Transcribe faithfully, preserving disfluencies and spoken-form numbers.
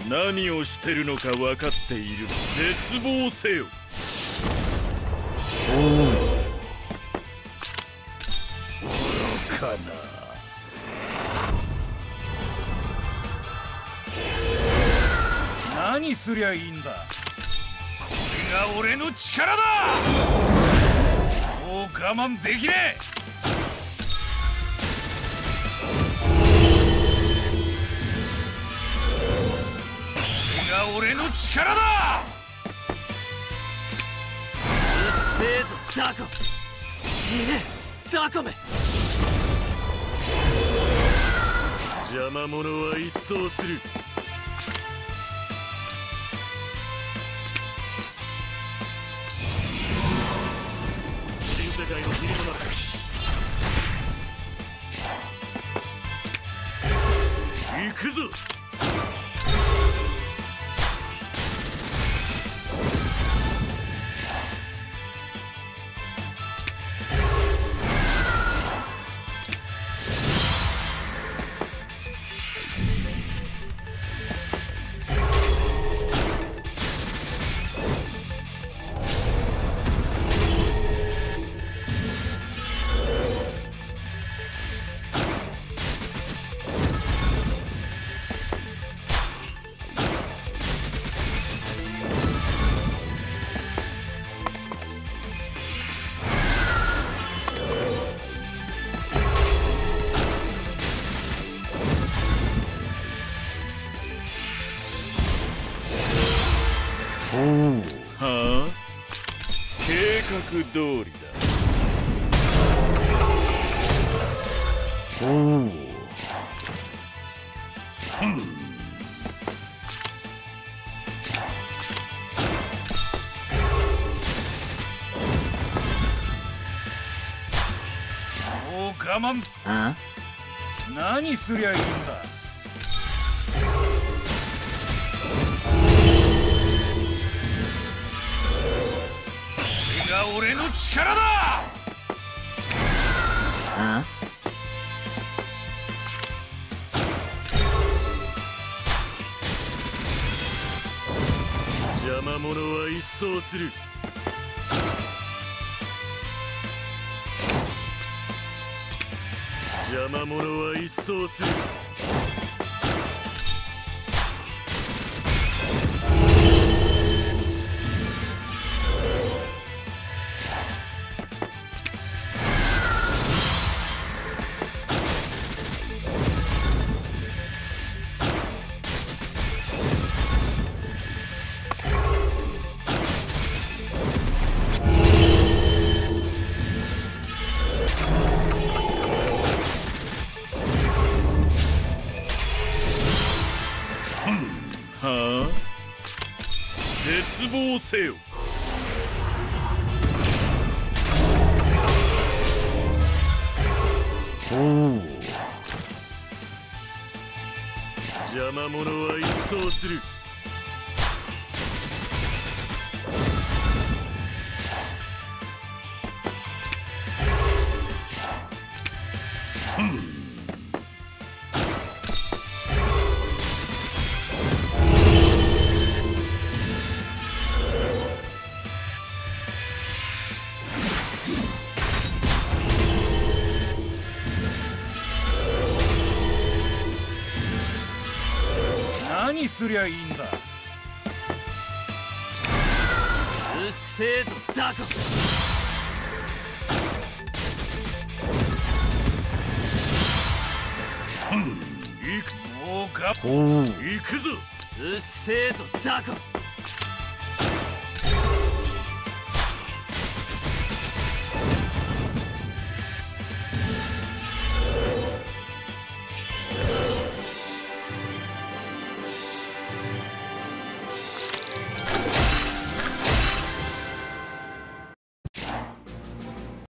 何をしてるのか分かっている。絶望せよ。愚かな。何すりゃいいんだ。これが俺の力だ。もう我慢できねえ。これが俺の力だ。 うっせえぞザコ。死ねザコめ。 邪魔者は一掃する。世界の霧の中、行くぞ。はあ、計画通りだ。おお、うん、もう我慢。 あ？ 何すりゃいいんだ。俺の力だ。 あ？ 邪魔者は一掃する。邪魔者は一掃する。はあ、絶望せよ。おお、邪魔者は一掃する。ふん、何すりゃいいんだ。 うっせえぞザコ。 うん、行く。もうか。行くぞ。 うっせえぞザコ。